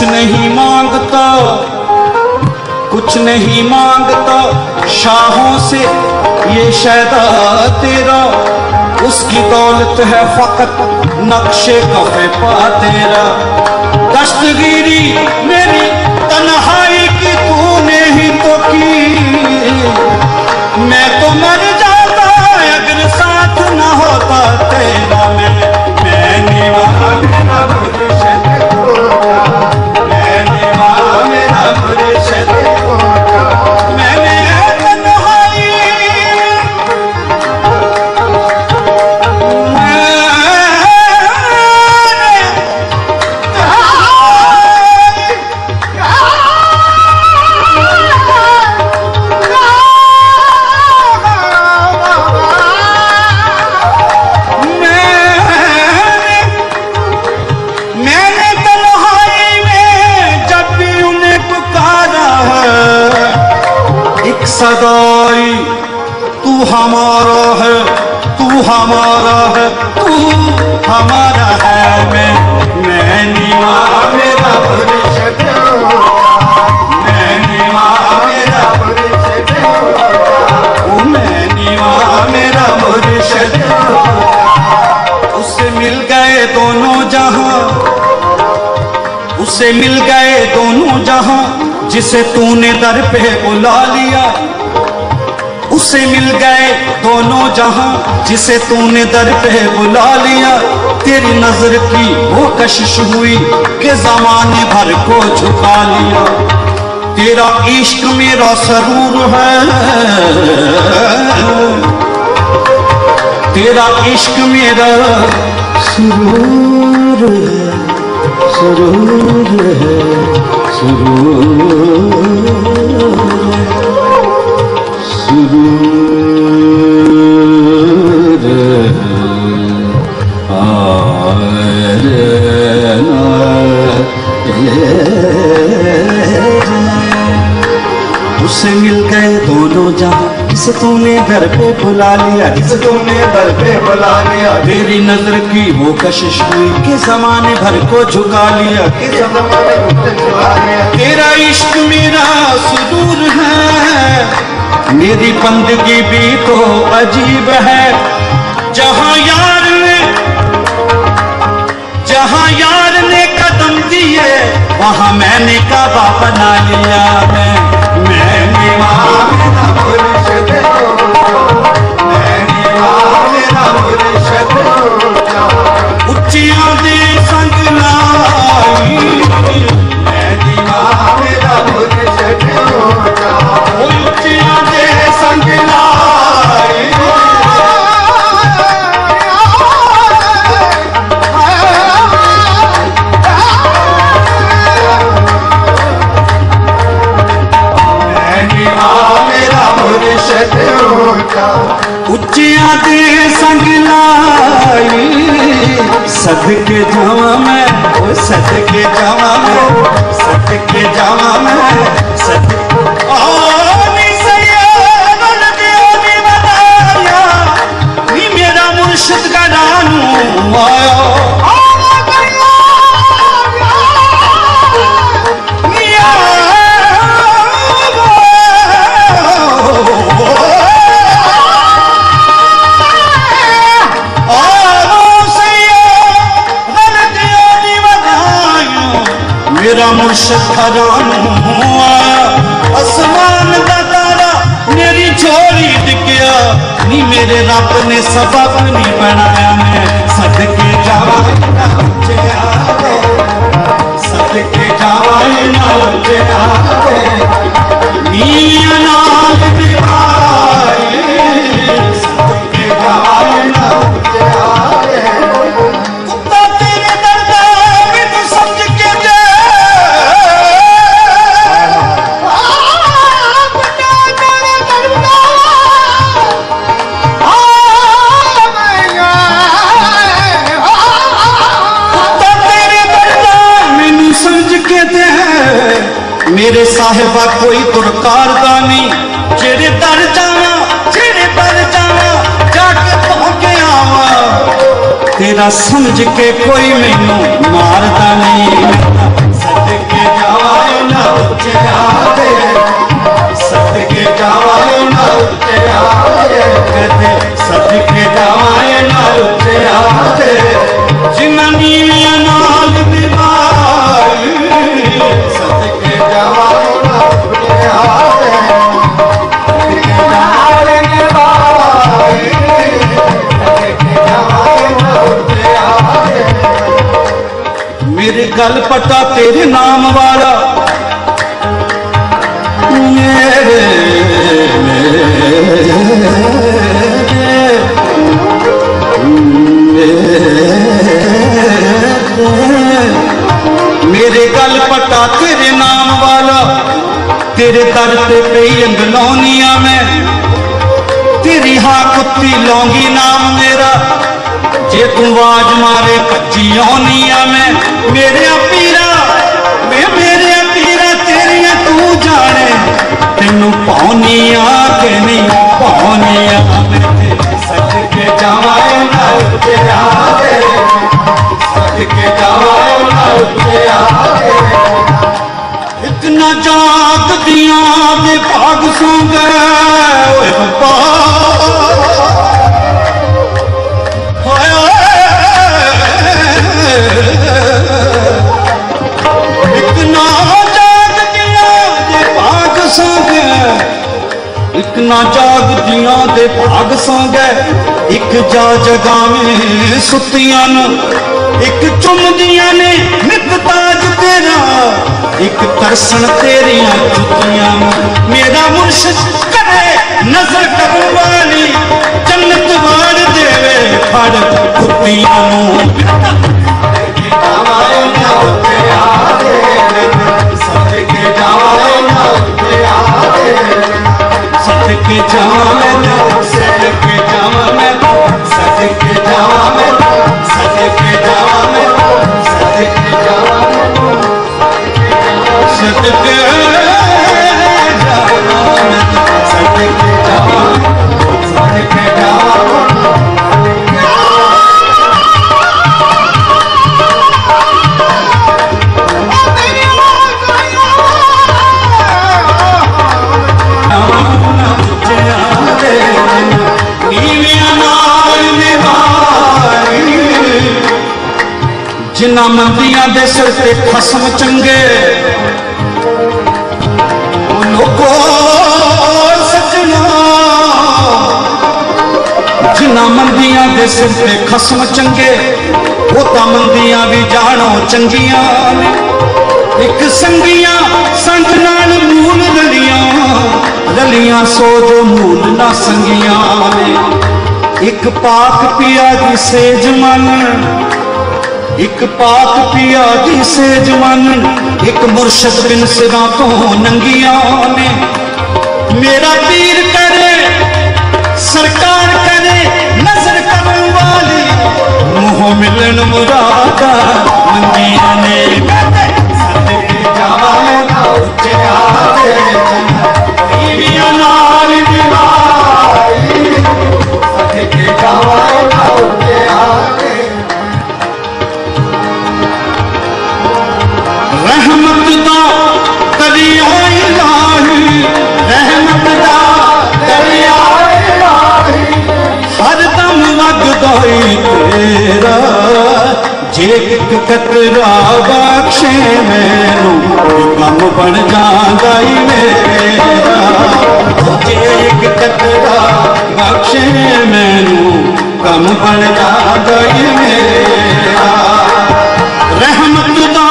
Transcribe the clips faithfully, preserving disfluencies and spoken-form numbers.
कुछ नहीं मांगता, कुछ नहीं मांगता शाहों से ये शैदा तेरा, उसकी दौलत है फकत नक्शे कफे पा तेरा। दस्तगीरी मेरी तन्हाई की तूने ही तो की, मैं तो मर जाता अगर साथ न होता तेरा। मैं मैंने वहां मेरा मुर्शिद खोजा, मैंने वहां मेरा मुर्शिद खोजा, मैंने तन्हाई सदाई, तू हमारा है, तू हमारा है, तू हमारा है। मैं मैं नीवा मेरा मुर्शिद खोजा, मैं नीवा मेरा मुर्शिद खोजा, मैं नीवा मेरा मुर्शिद खोजा। उससे मिल गए दोनों जहां, उससे मिल गए दोनों जहां, जिसे तूने दर पे बुला लिया। उससे मिल गए दोनों जहां, जिसे तूने दर पे बुला लिया। तेरी नजर की वो कशिश हुई कि जमाने भर को झुका लिया। तेरा इश्क मेरा सरूर है, तेरा इश्क मेरा सुरूर है, सुरूर है, सुरूर सुरूर उससे मिल गए दोनों जहां, जिसे तूने दर पे बुला लिया, जिसे तूने दर पे बुला लिया। तेरी नजर की वो कशिश हुई कि जमाने भर को झुका लिया, कि जमाने भर को झुका लिया। तेरा इश्क मेरा सुदूर है, मेरी बंदगी भी तो अजीब है। जहां यार ने जहां यार ने कदम दिए, वहां मैंने काबा बना लिया। मैं मैंने वहां मेरा मुर्शिद खोजा, मैंने वहां मेरा मुर्शिद खोजा। उच्चियां दे संग लाई, मैंने वहां मेरा मुर्शिद खोजा। उच्चियां दे संग लाई, उच्चियां दे संग लाई। सदके जावा मैं, ओ सदके जावा मैं, सदके जावा मैं, सदके आनी सैयद लगे नी बताया, नी मेरा मुर्शिद का नानू आया। मेरा मुर्शिद खजानू आया, आसमान दा तारा मेरी झोली दिखया, नी मेरे रब ने सबब नहीं बनाया। मैं सदके जावा ना उच्चिया दे, सदके जावा ना उच्चिया दे, नी अनाथ दिखाई, सदके जावा ना उच्चिया दे। कुत्ता तेरे दर्द मैनू समझ के दे, मेरे साहिबा कोई तुरकारदा नहीं, जेरे दर जावा, जेरे दर जावा, जाके पहुंचे आवा। तेरा समझ के कोई मैनू मारदा नहीं, सदके गल पटा तेरे नाम वाला, मेरे मेरे गल पटा तेरे नाम वाला, तेरे दर ते पई अंगलौनिया में, तेरी हाँ कुत्ती लौंगी नाम मेरा, जे तू आवाज मारे कच्ची औनिया में। मेरे पीरा मैं मेरे पीरा तेरिया तू जाने, तेनू पौनिया के नहीं पौनिया सच के जावाए सच के जावाए इतना जाग दिया दे भाग सो गए इतना जाग दिया दे भाग सो गए, इतना जाग दिया दे भाग सो गए, एक जा जगावे सुतियां नू, एक चुमदियां ने नित ताज तेरा, एक तरसन तेरिया जुतियां। मेरा मुर्शिद करे नजर करन वाली, जन्नत वाड़ देवे फड़ कुत्तियां सदके जावा सदके जावा सदके जावा सदके जावा सदके जावा सदके जावा सदके जावा सदके जावा जिन्ना मंदियां दे सिर ते खसम चंगे, लोगो सजना जिन्ना मंदियां दे सिर ते खसम चंगे, वो तां मंदियां भी जानो चंगियां ने। एक संगियां संग नाल मूल रलियां, रलियां सो जो मूल ना संगियां ने। एक पाक पिया दी सेज मन, एक पाक पिया दी सेज मन, एक मुर्शद बिन सिरा तो नंगिया ने। मेरा पीर करे सरकार करे नजर करन वाली, मुँह मिलन मुरादा मंगिया ने। सदके जावा उच्चे आदे बीवियां नाल निभाई, सदके जावा उच्चे आदे रहमत दा दरिया इलाही, रहमत दा दरिया इलाही, हर दम वगदा तेरा, जे एक कतरा बख्शे मैनू कम बन जांदा मेरा, जे एक कतरा बख्शे मैनू कम बन जांदा मेरा। रहमत दा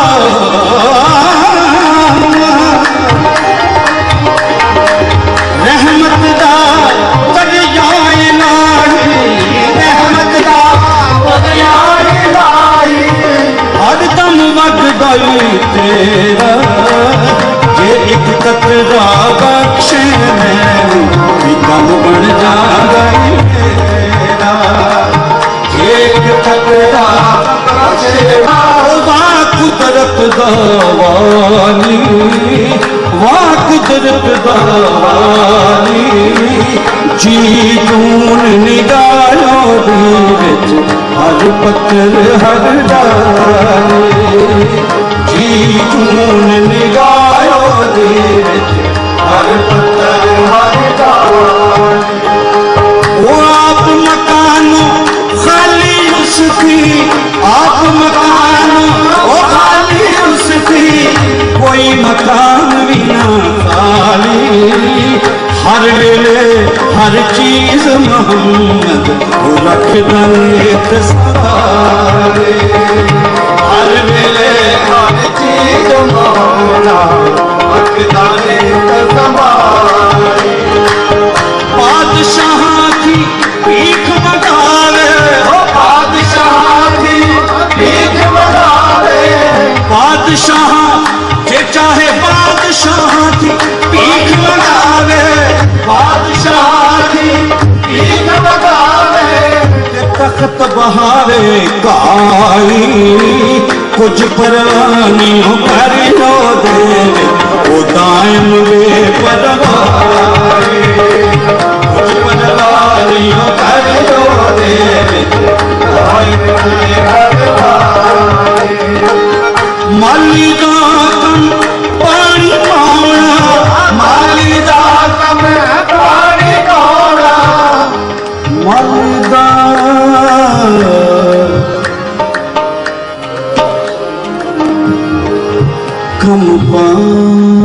रहमत दा दरिया इलाही, रहमत दा दरिया इलाही, हर दम वगदा तेरा, जे एक कतरा बख्शे मैनू कम बन जांदा मेरा, जे एक कतरा वाह कुदरत दवानी, वाह कुदरत दवानी, जी जून निगाहों दे विच हर पत्थर हर डाली, जी जून निगाहों दे विच हर पत्थर हर डाली। वो आप मकानों खाली उसकी, आप मकान ओ खाली उसकी, कोई मकान भी ना खाली, हर वेले हर चीज मोहम्मद रख दे संभाले, हर वेले बादशाह जे चाहे बादशाह थी भीख मंगावे, बादशाह थी भीख मंगावे, तख्त बहावे काई कुछ परवानियों कर लो देवे, वो दायम वे परवाए कुछ परवानियों कर लो देवे, दायम वे परवाए। माली दा कम पानी पाउना, माली दा कम पानी पाउना, माली दा कम पानी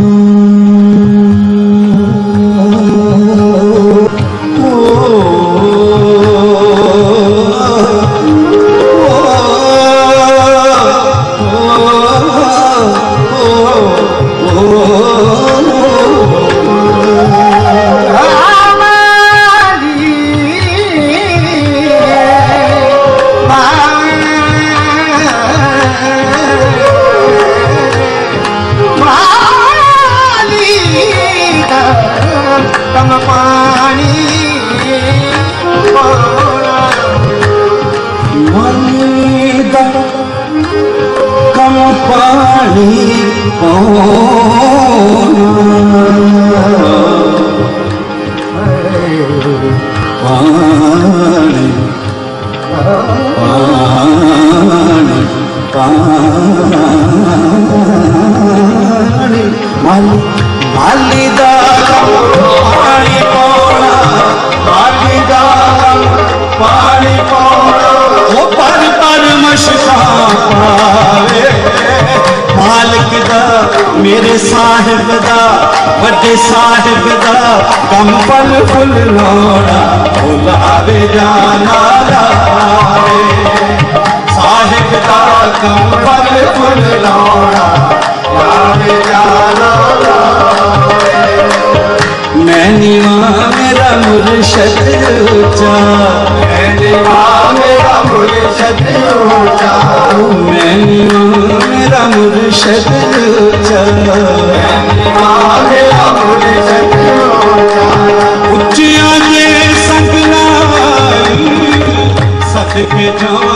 मेरे साहिब दा वड्डे साहिब दा कम पल फुल लोड़ा बुलावे जाना लावे, साहिब दा कम पल फुल लोड़ा बुलावे जाना लावे। मैं नीवा मेरा मुर्शद ऊंचा, मैं नीवा मेरा मुर्शद ऊंचा, मैं नीवा मेरा मुर्शद ऊंचा, मैं नीवा मेरा मुर्शद ऊंचा। उच्चियां ने संग लाई सदके जान